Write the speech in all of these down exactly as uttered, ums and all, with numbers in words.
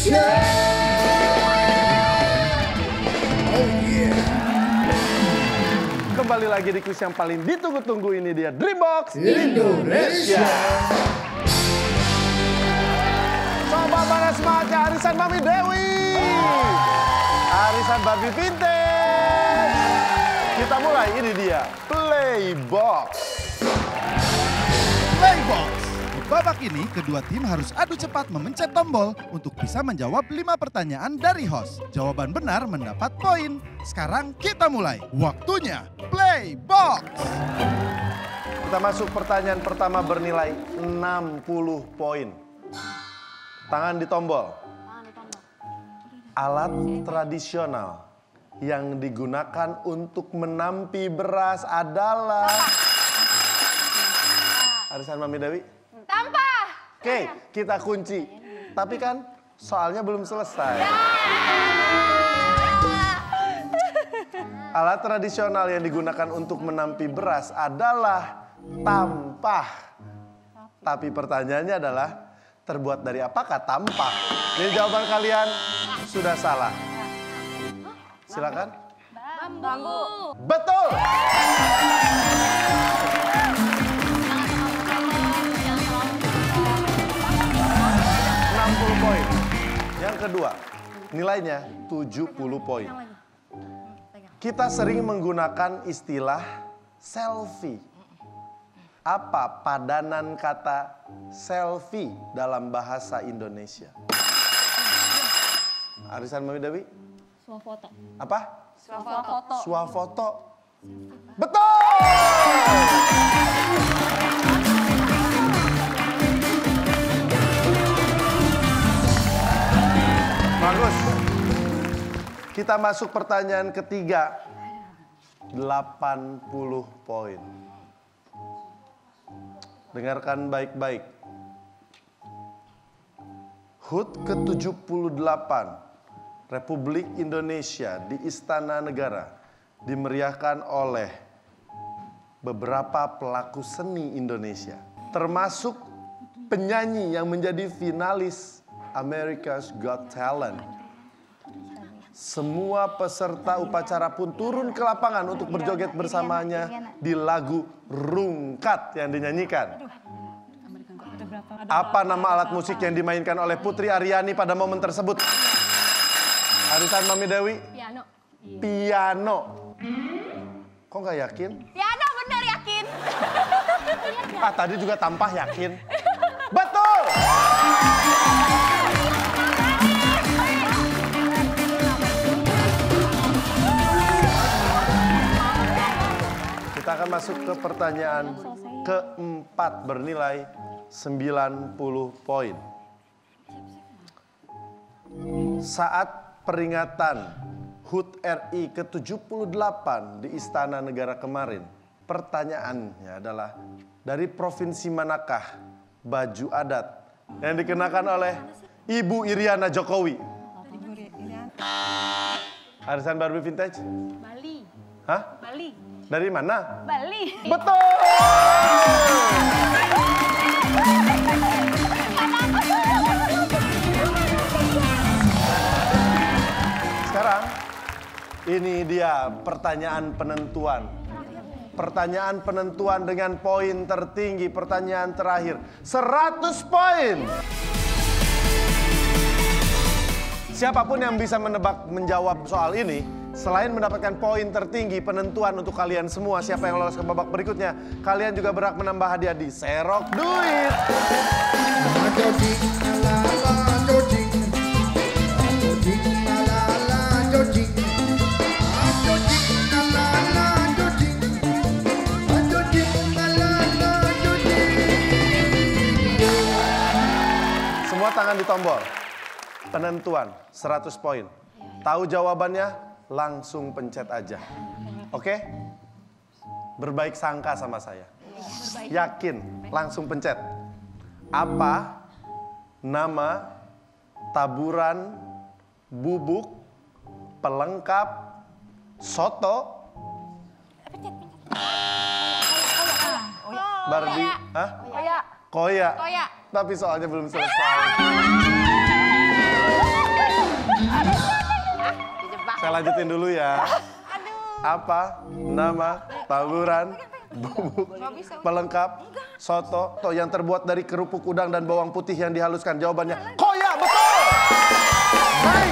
Indonesia. Oh yeah. Kembali lagi di kuis yang paling ditunggu-tunggu, ini dia Dreambox Indonesia. Sobat mana semangatnya, arisan Mami Dewi, arisan Barbie Vintage. Kita mulai, ini dia Playbox. Playbox. Di babak ini, kedua tim harus adu cepat memencet tombol untuk bisa menjawab lima pertanyaan dari host. Jawaban benar mendapat poin. Sekarang kita mulai. Waktunya Playbox. Kita masuk pertanyaan pertama bernilai enam puluh poin. Tangan di tombol. Alat tradisional yang digunakan untuk menampi beras adalah... Arisan Mami Dewi? Tampah. Oke, kita kunci. Tapi kan soalnya belum selesai. Alat tradisional yang digunakan untuk menampi beras adalah tampah. Tapi pertanyaannya adalah, terbuat dari apakah tampah? Jadi jawaban kalian sudah salah. Silakan. Bambu. Betul. enam puluh poin. Yang kedua, nilainya tujuh puluh poin. Kita sering menggunakan istilah selfie. Apa padanan kata selfie dalam bahasa Indonesia? Arisan Mami Dewi? Swafoto. Apa? Swafoto. Swafoto. Betul! Bagus. Kita masuk pertanyaan ketiga. delapan puluh poin. Dengarkan baik-baik. H U T ke tujuh puluh delapan Republik Indonesia di Istana Negara dimeriahkan oleh beberapa pelaku seni Indonesia, termasuk penyanyi yang menjadi finalis America's Got Talent. Semua peserta upacara pun turun ke lapangan untuk berjoget bersamanya di lagu Rungkat yang dinyanyikan. Apa nama alat musik yang dimainkan oleh Putri Aryani pada momen tersebut? Arisan Mami Dewi? Piano. Piano. Kok nggak yakin? Piano bener yakin. Ah, tadi juga tampah yakin. Betul! Kita akan masuk ke pertanyaan keempat bernilai sembilan puluh poin. Saat peringatan H U T R I ke tujuh puluh delapan di Istana Negara kemarin, pertanyaannya adalah, dari provinsi manakah baju adat yang dikenakan oleh Ibu Iriana Jokowi? Arisan Barbie Vintage? Bali. Hah? Bali. Dari mana? Bali. Betul! Sekarang, ini dia pertanyaan penentuan. Pertanyaan penentuan dengan poin tertinggi, pertanyaan terakhir. seratus poin! Siapapun yang bisa menebak menjawab soal ini, selain mendapatkan poin tertinggi penentuan untuk kalian semua, siapa yang lolos ke babak berikutnya, kalian juga berhak menambah hadiah di Serok Duit. Semua tangan di tombol. Penentuan seratus poin. Tahu jawabannya? Langsung pencet aja. Oke? Berbaik sangka sama saya. Yakin? Langsung pencet. Apa nama taburan bubuk pelengkap soto Barbie? Hah? Koya. Koya. Koya. Tapi soalnya belum selesai. Saya lanjutin dulu ya. Apa nama taburan bubuk pelengkap soto to yang terbuat dari kerupuk udang dan bawang putih yang dihaluskan? Jawabannya koya, betul. Baik.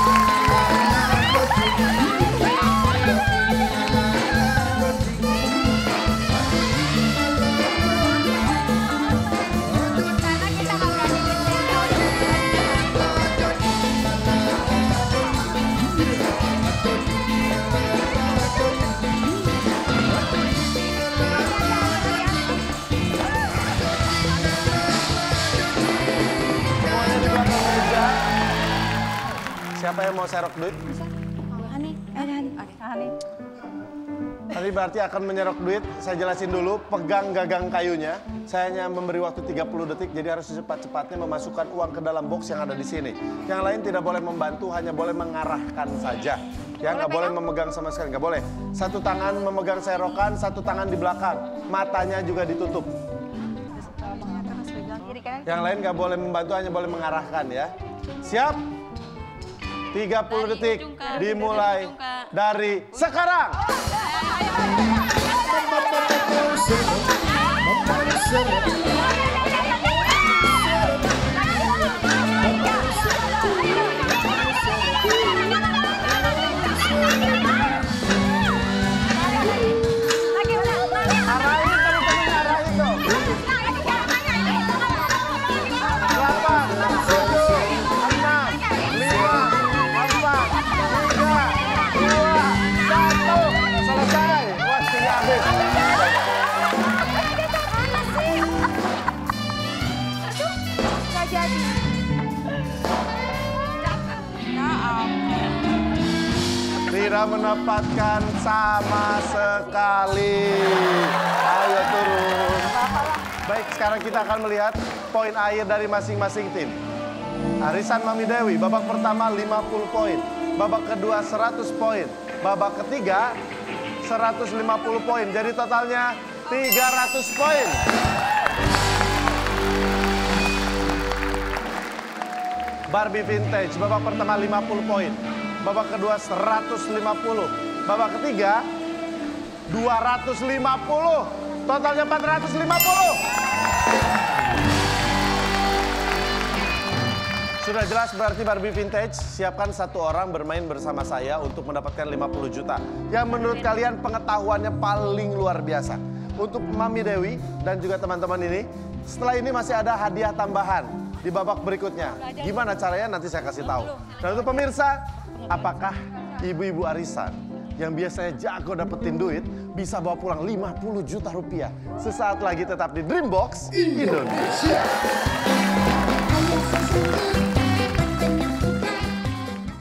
Siapa yang mau serok duit? Hani, Hani, Hani. Tadi berarti akan menyerok duit. Saya jelasin dulu, pegang gagang kayunya. Saya hanya memberi waktu tiga puluh detik, jadi harus secepat-cepatnya memasukkan uang ke dalam box yang ada di sini. Yang lain tidak boleh membantu, hanya boleh mengarahkan saja. Ya, nggak boleh memegang sama sekali, nggak boleh. Satu tangan memegang serokan, satu tangan di belakang. Matanya juga ditutup. Yang lain nggak boleh membantu, hanya boleh mengarahkan ya. Siap? tiga puluh detik dimulai dari sekarang. Arahin teman-teman, arahin dong. delapan, tujuh, enam, lima, empat, tiga, dua, satu. Selesai. Waktunya habis. Nggak jadi. Tidak mendapatkan sama sekali. Ayo turun. Baik, sekarang kita akan melihat poin akhir dari masing-masing tim. Arisan Mami Dewi, babak pertama lima puluh poin. Babak kedua seratus poin. Babak ketiga seratus lima puluh poin. Jadi totalnya tiga ratus poin. Barbie Vintage, babak pertama lima puluh poin. Babak kedua seratus lima puluh. Babak ketiga dua ratus lima puluh. Totalnya empat ratus lima puluh. Sudah jelas berarti Barbie Vintage, siapkan satu orang bermain bersama saya untuk mendapatkan lima puluh juta. Yang menurut kalian pengetahuannya paling luar biasa. Untuk Mami Dewi dan juga teman-teman ini, setelah ini masih ada hadiah tambahan di babak berikutnya. Gimana caranya nanti saya kasih tahu. Dan untuk pemirsa, apakah ibu-ibu arisan yang biasanya jago dapetin duit bisa bawa pulang lima puluh juta rupiah? Sesaat lagi tetap di Dreambox Indonesia.